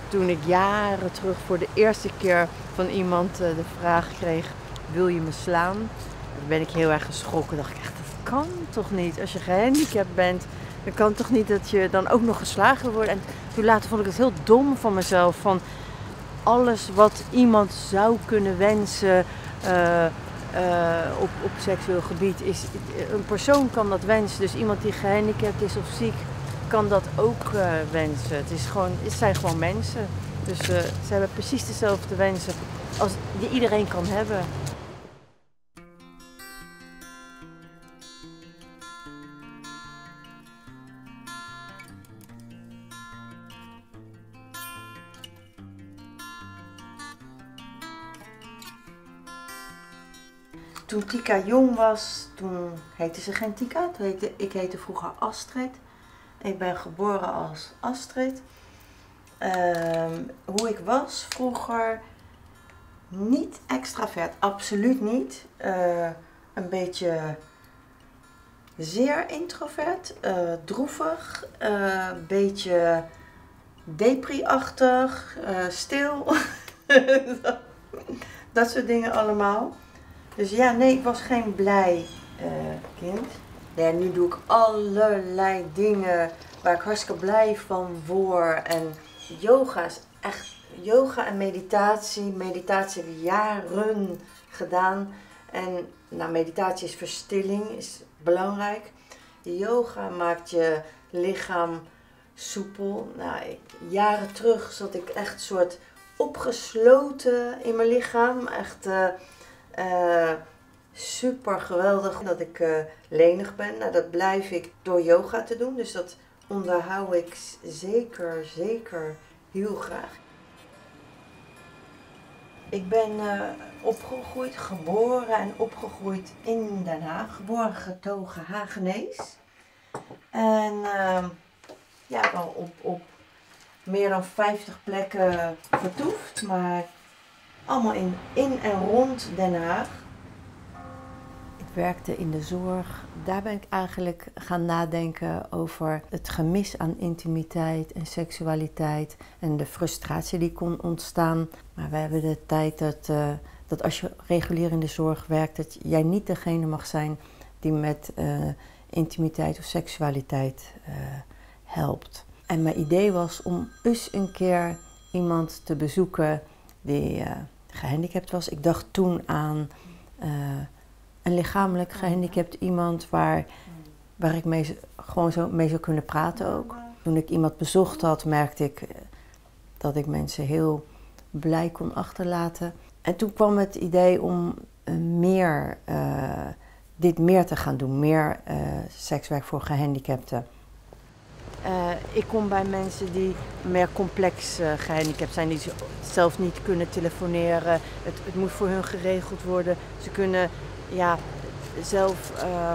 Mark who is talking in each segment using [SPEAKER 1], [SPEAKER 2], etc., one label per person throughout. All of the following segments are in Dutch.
[SPEAKER 1] toen ik jaren terug voor de eerste keer van iemand de vraag kreeg, wil je me slaan? Dan ben ik heel erg geschrokken. Dacht ik echt, dat kan toch niet? Als je gehandicapt bent, dan kan het toch niet dat je dan ook nog geslagen wordt? En toen later vond ik het heel dom van mezelf. Van alles wat iemand zou kunnen wensen op seksueel gebied. Een persoon kan dat wensen. Dus iemand die gehandicapt is of ziek, kan dat ook wensen. Het zijn gewoon mensen. Dus ze hebben precies dezelfde wensen als die iedereen kan hebben. Toen Tika jong was, toen heette ze geen Tika. Ik heette vroeger Astrid. Ik ben geboren als Astrid. Hoe ik was vroeger, niet extravert, absoluut niet. Een beetje zeer introvert, droevig, een beetje depri-achtig, stil. Dat soort dingen allemaal. Dus ja, nee, ik was geen blij kind. Ja, nu doe ik allerlei dingen waar ik hartstikke blij van word. En yoga is echt, yoga en meditatie. Meditatie heb ik jaren gedaan. En nou, meditatie is verstilling, is belangrijk. Yoga maakt je lichaam soepel. Nou, jaren terug zat ik echt soort opgesloten in mijn lichaam. Echt super geweldig dat ik lenig ben. Nou, dat blijf ik door yoga te doen. Dus dat onderhoud ik zeker heel graag. Ik ben geboren en opgegroeid in Den Haag. Geboren getogen Hagenees. En ja, wel op meer dan 50 plekken vertoefd. Maar allemaal in en rond Den Haag. Ik werkte in de zorg. Daar ben ik eigenlijk gaan nadenken over het gemis aan intimiteit en seksualiteit. En de frustratie die kon ontstaan. Maar we hebben de tijd dat als je regulier in de zorg werkt, dat jij niet degene mag zijn die met intimiteit of seksualiteit helpt. En mijn idee was om eens een keer iemand te bezoeken die gehandicapt was. Ik dacht toen aan een lichamelijk gehandicapt iemand waar ik gewoon zo mee zou kunnen praten ook. Toen ik iemand bezocht had, merkte ik dat ik mensen heel blij kon achterlaten. En toen kwam het idee om dit meer te gaan doen, meer sekswerk voor gehandicapten. Ik kom bij mensen die meer complex gehandicapt zijn, die zelf niet kunnen telefoneren. Het moet voor hun geregeld worden. Ze kunnen zelf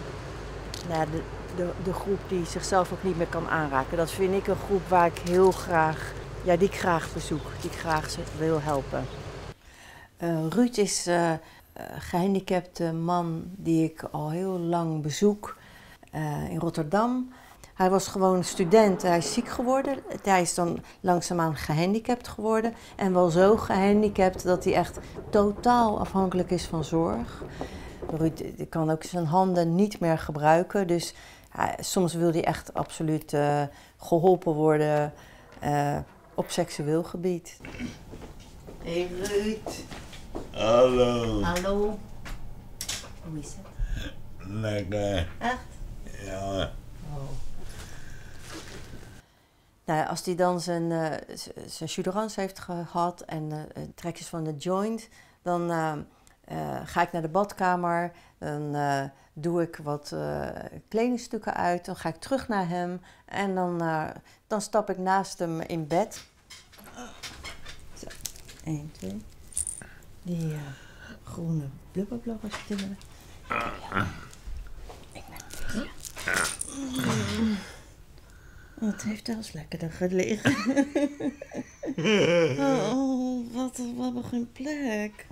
[SPEAKER 1] de groep die zichzelf ook niet meer kan aanraken. Dat vind ik een groep waar ik heel graag, die ik graag bezoek, die ik graag wil helpen. Ruud is een gehandicapte man die ik al heel lang bezoek in Rotterdam. Hij was gewoon student, hij is ziek geworden. Hij is dan langzaamaan gehandicapt geworden. En wel zo gehandicapt dat hij echt totaal afhankelijk is van zorg. Ruud kan ook zijn handen niet meer gebruiken. Dus soms wil hij echt absoluut geholpen worden op seksueel gebied. Hey Ruud.
[SPEAKER 2] Hallo.
[SPEAKER 1] Hallo. Hoe is het?
[SPEAKER 2] Lekker.
[SPEAKER 1] Echt?
[SPEAKER 2] Ja.
[SPEAKER 1] Oh. Nou, als hij dan zijn suderans heeft gehad en trekjes van de joint, dan ga ik naar de badkamer, dan doe ik wat kledingstukken uit, dan ga ik terug naar hem en dan stap ik naast hem in bed. Zo, 1, 2. Die groene blubberblog als je het ik ben het heeft wel eens lekkerder gelegen. Oh, wat een geen plek.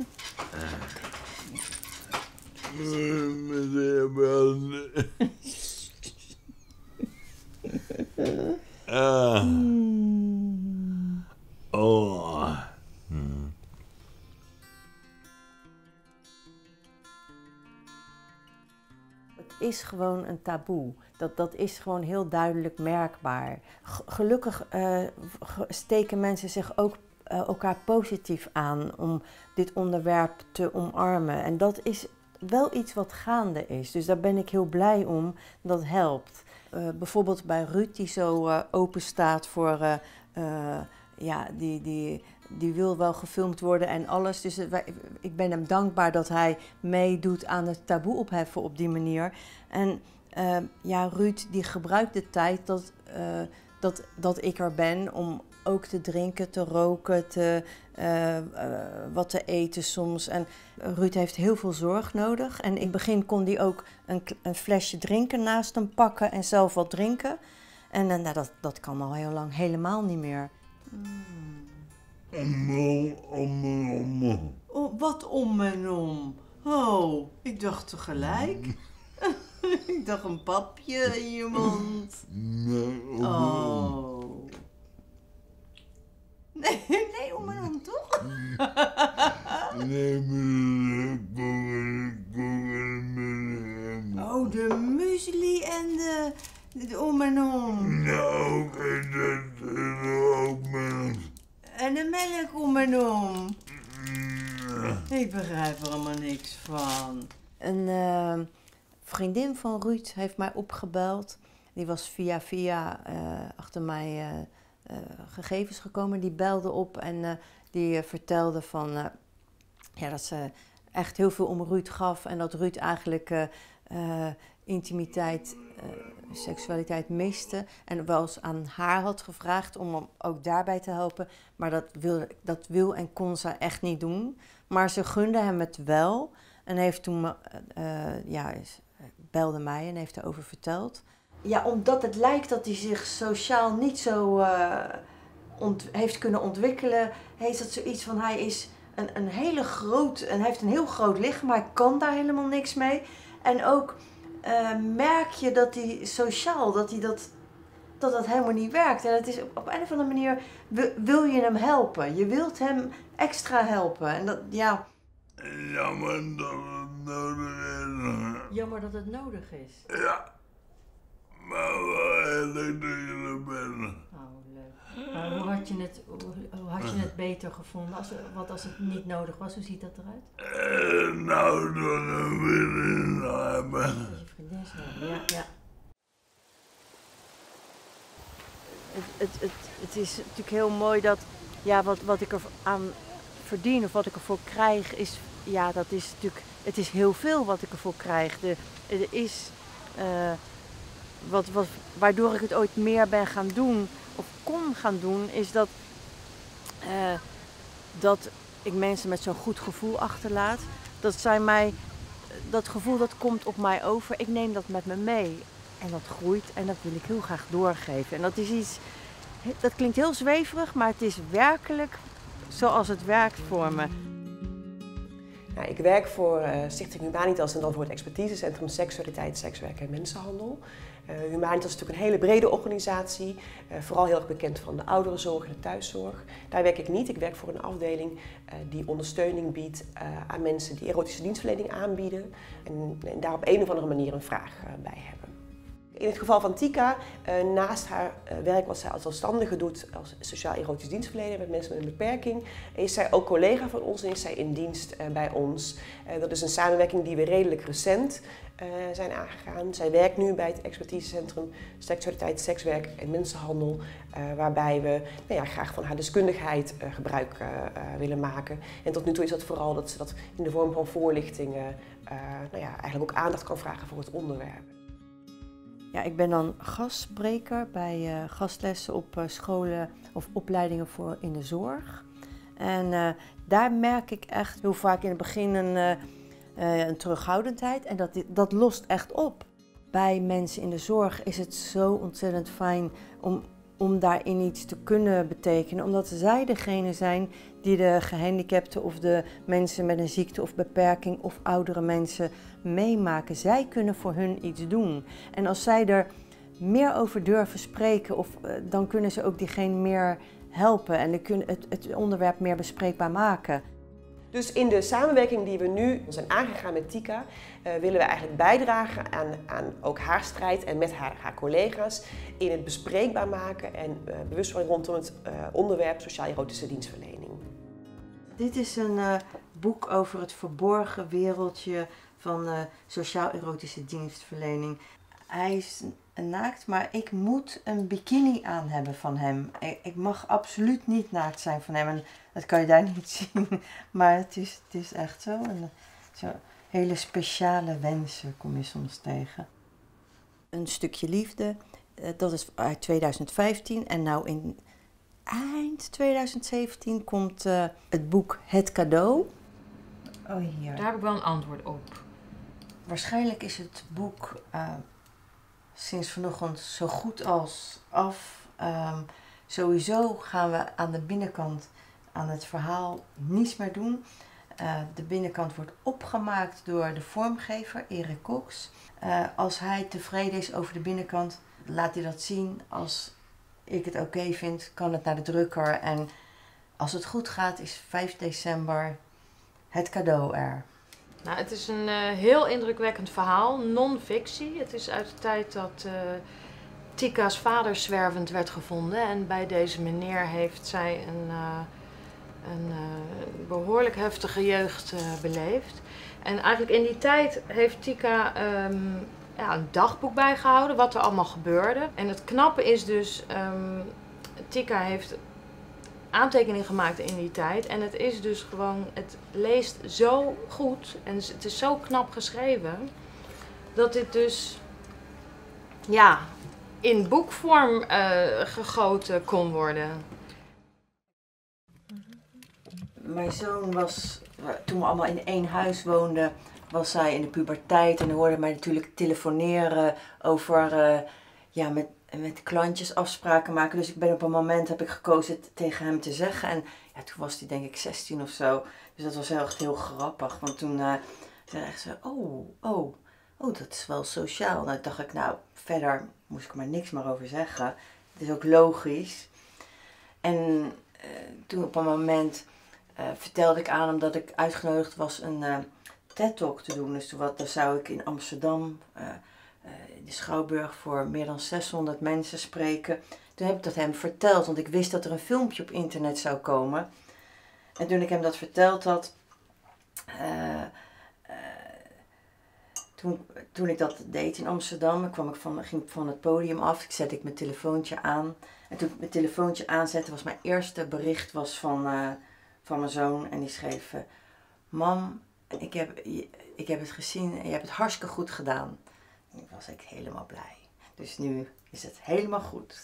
[SPEAKER 2] Oh.
[SPEAKER 1] is gewoon een taboe. Dat is gewoon heel duidelijk merkbaar. Gelukkig steken mensen zich ook elkaar positief aan om dit onderwerp te omarmen. En dat is wel iets wat gaande is. Dus daar ben ik heel blij om. Dat helpt. Bijvoorbeeld bij Ruud, die zo open staat voor... die wil wel gefilmd worden en alles. Dus ik ben hem dankbaar dat hij meedoet aan het taboe opheffen op die manier. En Ruud die gebruikt de tijd dat ik er ben om ook te drinken, te roken, wat te eten soms. En Ruud heeft heel veel zorg nodig. En in het begin kon hij ook een flesje drinken naast hem pakken en zelf wat drinken. En dat kan al heel lang helemaal niet meer. Oh, wat om en om? Oh, ik dacht tegelijk. Ik dacht een papje in je mond. Oh. Nee, om en om, toch? Oh, de muesli en de om en om.
[SPEAKER 2] Nou,
[SPEAKER 1] En de melk om en om. Ik begrijp er allemaal niks van. Een vriendin van Ruud heeft mij opgebeld. Die was via achter mij gegevens gekomen. Die belde op en die vertelde van, dat ze echt heel veel om Ruud gaf. En dat Ruud eigenlijk intimiteit, seksualiteit miste. En wel eens aan haar had gevraagd om hem ook daarbij te helpen. Maar dat wil en kon ze echt niet doen. Maar ze gunde hem het wel. En heeft toen, belde mij en heeft erover verteld. Ja, omdat het lijkt dat hij zich sociaal niet zo heeft kunnen ontwikkelen, heeft het zoiets van hij is een hele groot, en hij heeft een heel groot lichaam, maar hij kan daar helemaal niks mee. En ook merk je dat hij sociaal, dat helemaal niet werkt. En het is op een of andere manier, wil je hem helpen. Je wilt hem extra helpen. En dat, ja...
[SPEAKER 2] Jammer dat het nodig is.
[SPEAKER 1] Jammer dat het nodig is.
[SPEAKER 2] Ja. Maar wel heel leuk dat je er bent.
[SPEAKER 1] Oh, leuk. Maar hoe had je het beter gevonden? Als het niet nodig was, hoe ziet dat eruit?
[SPEAKER 2] Nou, door een vriendin hebben.
[SPEAKER 1] Als je vriendin zou hebben, ja. Het is natuurlijk heel mooi dat, wat ik er aan verdien of wat ik ervoor krijg, is, dat is natuurlijk, het is heel veel wat ik ervoor krijg. Er is... waardoor ik het ooit meer ben gaan doen, of kon gaan doen, is dat ik mensen met zo'n goed gevoel achterlaat. Dat gevoel dat komt op mij over, ik neem dat met me mee. En dat groeit en dat wil ik heel graag doorgeven. En dat is iets, dat klinkt heel zweverig, maar het is werkelijk zoals het werkt voor me.
[SPEAKER 3] Nou, ik werk voor Stichting Humanitas en dan voor het expertisecentrum Seksualiteit, Sekswerk en Mensenhandel. Humanitas is natuurlijk een hele brede organisatie, vooral heel erg bekend van de ouderenzorg en de thuiszorg. Daar werk ik niet. Ik werk voor een afdeling die ondersteuning biedt aan mensen die erotische dienstverlening aanbieden en daar op een of andere manier een vraag bij hebben. In het geval van Tika, naast haar werk wat zij als zelfstandige doet als sociaal-erotisch dienstverlener met mensen met een beperking, is zij ook collega van ons en is zij in dienst bij ons. Dat is een samenwerking die we redelijk recent zijn aangegaan. Zij werkt nu bij het expertisecentrum Seksualiteit, Sekswerk en Mensenhandel, waarbij we graag van haar deskundigheid gebruik willen maken. En tot nu toe is dat vooral dat ze dat in de vorm van voorlichtingen eigenlijk ook aandacht kan vragen voor het onderwerp.
[SPEAKER 1] Ja, ik ben dan gastspreker bij gastlessen op scholen of opleidingen voor in de zorg. En daar merk ik echt heel vaak in het begin een terughoudendheid en dat lost echt op. Bij mensen in de zorg is het zo ontzettend fijn om daarin iets te kunnen betekenen, omdat zij degene zijn die de gehandicapten of de mensen met een ziekte of beperking of oudere mensen meemaken. Zij kunnen voor hun iets doen. En als zij er meer over durven spreken, dan kunnen ze ook diegene meer helpen en het onderwerp meer bespreekbaar maken.
[SPEAKER 3] Dus in de samenwerking die we nu zijn aangegaan met Tika, willen we eigenlijk bijdragen aan ook haar strijd en met haar collega's in het bespreekbaar maken en bewustwording rondom het onderwerp sociaal-erotische dienstverlening.
[SPEAKER 1] Dit is een boek over het verborgen wereldje van sociaal-erotische dienstverlening. Hij is naakt, maar ik moet een bikini aan hebben van hem. Ik mag absoluut niet naakt zijn van hem. En dat kan je daar niet zien. Maar het is echt zo. En zo hele speciale wensen kom je soms tegen. Een stukje liefde, dat is uit 2015. En nou in eind 2017 komt het boek Het Cadeau. Oh, hier.
[SPEAKER 4] Daar heb ik wel een antwoord op.
[SPEAKER 1] Waarschijnlijk is het boek sinds vanochtend zo goed als af. Sowieso gaan we aan de binnenkant aan het verhaal niets meer doen. De binnenkant wordt opgemaakt door de vormgever Erik Cox. Als hij tevreden is over de binnenkant, laat hij dat zien. Als ik het oké vind, kan het naar de drukker. En als het goed gaat, is 5 december Het Cadeau er.
[SPEAKER 4] Nou, het is een heel indrukwekkend verhaal, non-fictie. Het is uit de tijd dat Tika's vader zwervend werd gevonden. En bij deze meneer heeft zij een behoorlijk heftige jeugd beleefd. En eigenlijk in die tijd heeft Tika een dagboek bijgehouden, wat er allemaal gebeurde. En het knappe is dus, Tika heeft aantekeningen gemaakt in die tijd. En het is dus gewoon, het leest zo goed en het is zo knap geschreven, dat dit dus ja, in boekvorm gegoten kon worden.
[SPEAKER 1] Mijn zoon was, toen we allemaal in één huis woonden, was hij in de puberteit en hij hoorde mij natuurlijk telefoneren over met klantjes afspraken maken. Dus ik ben op een moment, heb ik gekozen het tegen hem te zeggen. En ja, toen was hij denk ik 16 of zo. Dus dat was echt heel grappig. Want toen zei hij echt zo, oh, dat is wel sociaal. Nou dacht ik, nou verder moest ik er maar niks meer over zeggen. Het is ook logisch. En toen op een moment vertelde ik aan hem dat ik uitgenodigd was een TED-talk te doen. Dus daar zou ik in Amsterdam de Schouwburg voor meer dan 600 mensen spreken. Toen heb ik dat hem verteld, want ik wist dat er een filmpje op internet zou komen. En toen ik hem dat verteld had, toen ik dat deed in Amsterdam, ging ik van het podium af, zette ik mijn telefoontje aan. En toen ik mijn telefoontje aanzette, was mijn eerste bericht van mijn zoon. En die schreef, mam, ik heb het gezien en je hebt het hartstikke goed gedaan. En was ik helemaal blij. Dus nu is het helemaal goed.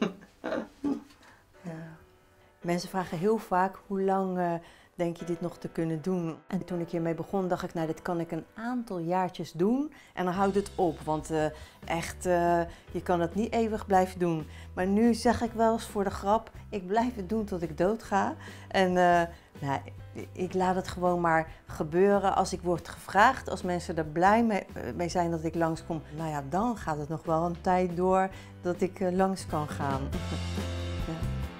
[SPEAKER 1] Ja. Mensen vragen heel vaak, hoe lang denk je dit nog te kunnen doen? En toen ik hiermee begon, dacht ik, nou, dit kan ik een aantal jaartjes doen. En dan houdt het op, want je kan het niet eeuwig blijven doen. Maar nu zeg ik wel eens voor de grap, ik blijf het doen tot ik doodga. En ik laat het gewoon maar gebeuren als ik word gevraagd. Als mensen er blij mee zijn dat ik langskom, nou ja, dan gaat het nog wel een tijd door dat ik langs kan gaan. Ja.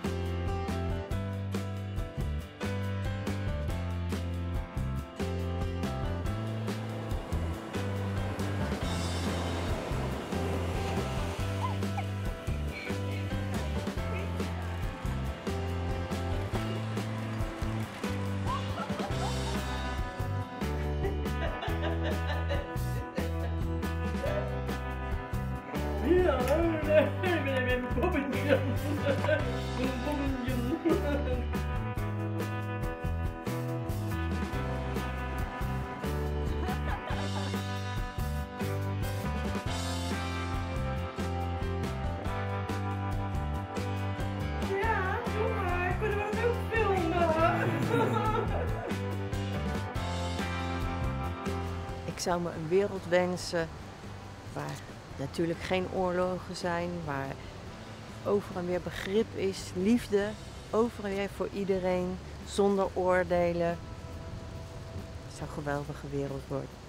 [SPEAKER 1] Ik zou me een wereld wensen waar natuurlijk geen oorlogen zijn, waar over en weer begrip is, liefde, over en weer voor iedereen, zonder oordelen. Het zou een geweldige wereld worden.